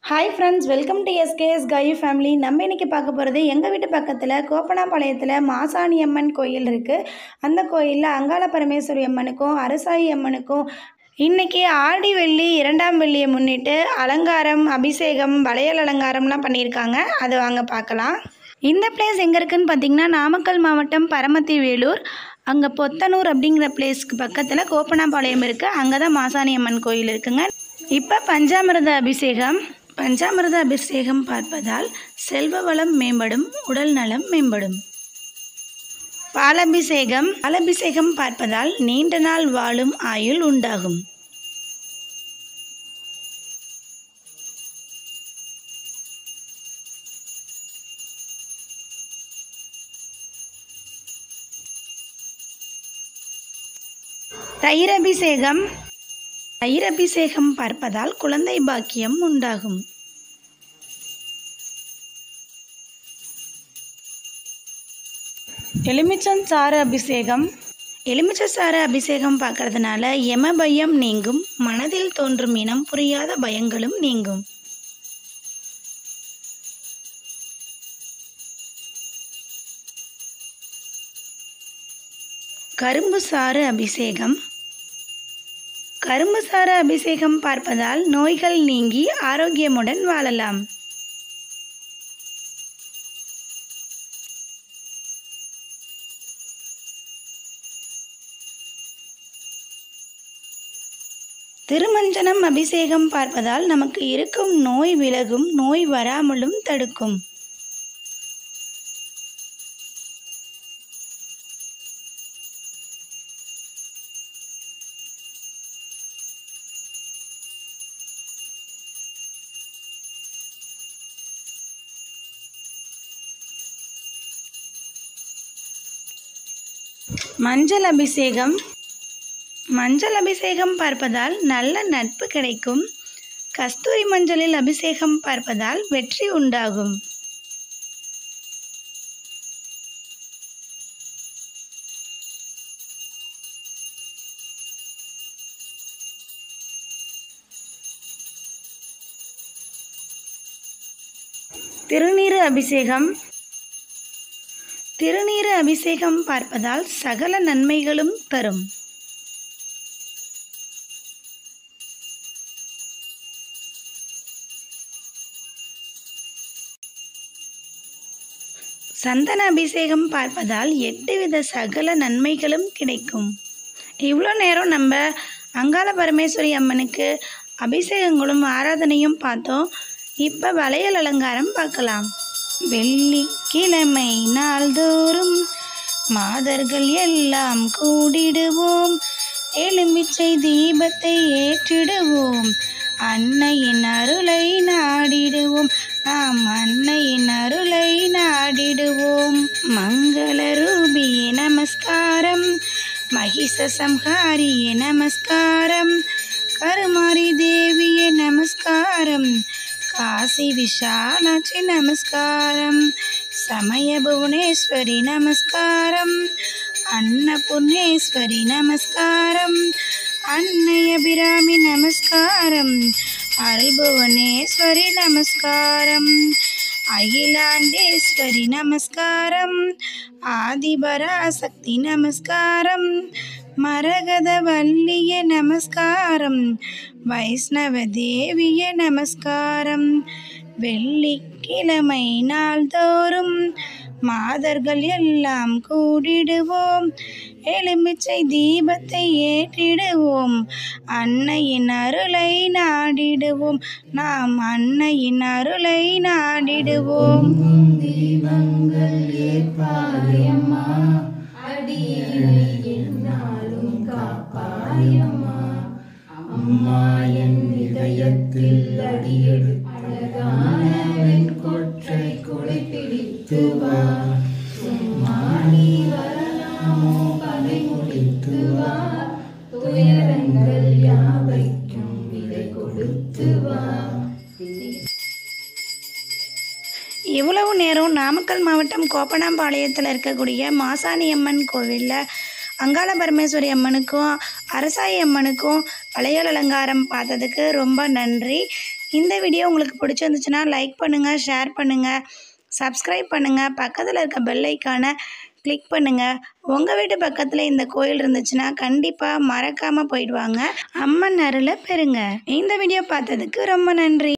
Hi friends, welcome to SKS Kayu family. நம்ம இன்றைக்கி பார்க்க போகிறது எங்கள் வீட்டு பக்கத்தில் கோப்பனாபாளையத்தில் மாசாணி அம்மன் கோயில் இருக்குது. அந்த கோயிலில் அங்காள பரமேஸ்வரி அம்மனுக்கும் அரசாயி அம்மனுக்கும் இன்றைக்கி ஆடி வெள்ளி 2ஆம் வெள்ளியை முன்னிட்டு அலங்காரம், அபிஷேகம், வளையல் அலங்காரம்லாம் பண்ணியிருக்காங்க. அதை வாங்க பார்க்கலாம். இந்த பிளேஸ் எங்கே இருக்குதுன்னு பார்த்திங்கன்னா, நாமக்கல் மாவட்டம் பரமத்தி வேலூர், அங்கே பொத்தனூர் அப்படிங்கிற பிளேஸ்க்கு பக்கத்தில் கோப்பனாபாளையம் இருக்குது. அங்கே தான் மாசாணி அம்மன் கோயில் இருக்குங்க. இப்போ பஞ்சாமிர்த அபிஷேகம் பார்ப்பதால் செல்வ வளம் மேம்படும், உடல் நலம் மேம்படும். பாலபிஷேகம் பார்ப்பதால் நீண்ட நாள் வாழும் ஆயுள் உண்டாகும். தயிரபிஷேகம் பார்ப்பதால் குழந்தை பாக்கியம் உண்டாகும். எலுமிச்சஞ்சாறு அபிஷேகம் பார்க்கறதுனால யம பயம் நீங்கும், மனதில் தோன்றும் இனம் புரியாத பயங்களும் நீங்கும். கரும்பு சாறு அபிஷேகம் பார்ப்பதால் நோய்கள் நீங்கி ஆரோக்கியமுடன் வாழலாம். திருமஞ்சனம் அபிஷேகம் பார்ப்பதால் நமக்கு இருக்கும் நோய் விலகும், நோய் வராமலும் தடுக்கும். மஞ்சள் அபிஷேகம் பார்ப்பதால் நல்ல நட்பு கிடைக்கும். கஸ்தூரி மஞ்சளில் அபிஷேகம் பார்ப்பதால் வெற்றி உண்டாகும். திருநீறு அபிஷேகம் பார்ப்பதால் சகல நன்மைகளும் தரும். சந்தன அபிஷேகம் பார்ப்பதால் 8 வித சகல நன்மைகளும் கிடைக்கும். இவ்வளோ நேரம் நம்ம அங்காள பரமேஸ்வரி அம்மனுக்கு அபிஷேகங்களும் ஆராதனையும் பார்த்தோம். இப்போ வளையல் அலங்காரம் பார்க்கலாம். வெள்ளிக்கிழமை நாள்தோறும் மாதர்கள் எல்லாம் கூடிடுவோம், எலுமிச்சை தீபத்தை ஏற்றிடுவோம், அன்னையின் அருளை நாடிடுவோம், நாம் அன்னையின் அருளை நாடிடுவோம். மங்கள ரூபியே நமஸ்காரம், மகிஷ சம்ஹாரியே நமஸ்காரம், கருமாரி தேவியே நமஸ்காரம், காசி விஷாலாட்சி நமஸ்காரம், சமய புவனேஸ்வரி நமஸ்காரம், அன்னபூர்ணேஸ்வரி நமஸ்காரம், அன்னை அபிராமி நமஸ்காரம், அருள்புவனேஸ்வரி நமஸ்காரம், அகிலாண்டேஸ்வரி நமஸ்காரம், ஆதிபராசக்தி நமஸ்காரம், மரகத வல்லிய நமஸ்காரம், வைஷ்ணவ தேவிய நமஸ்காரம். வெள்ளிக்கிழமை நாள்தோறும் மாதர்கள் எல்லாம் கூடிடுவோம், எலுமிச்சை தீபத்தை ஏற்றிடுவோம், அன்னையின் அருளை நாடிடுவோம், நாம் அன்னையின் அருளை நாடிடுவோம். தீபங்கள் ஏற்பாயம்மா, அடியேனை எந்நாளும் காப்பாயம்மா, அம்மா என் இதயத்தில் அடியெடு அழகான வெண்கொற்றை கொடை பிடித்து வா, சும்மா நீ வரலாமோ பகை முடித்து வா, துயரங்கள் யாவைக்கும் விடை கொடுத்து வா. இவ்வளவு நேரம் நாமக்கல் மாவட்டம் கோப்பனாபாளையத்தில் இருக்கக்கூடிய மாசாணி அம்மன் கோவிலில் அங்காள பரமேஸ்வரி அம்மனுக்கும் அரசாயி அம்மனுக்கும் வளையல் அலங்காரம் பார்த்ததுக்கு ரொம்ப நன்றி. இந்த வீடியோ உங்களுக்கு பிடிச்சிருந்துச்சுன்னா லைக் பண்ணுங்கள், ஷேர் பண்ணுங்கள், சப்ஸ்கிரைப் பண்ணுங்கள், பக்கத்தில் இருக்க பெல் ஐக்கானை கிளிக் பண்ணுங்கள். உங்கள் வீட்டு பக்கத்தில் இந்த கோயில் இருந்துச்சுன்னா கண்டிப்பாக மறக்காமல் போயிடுவாங்க. அம்மன் அருளை பெறுங்க. இந்த வீடியோ பார்த்ததுக்கு ரொம்ப நன்றி.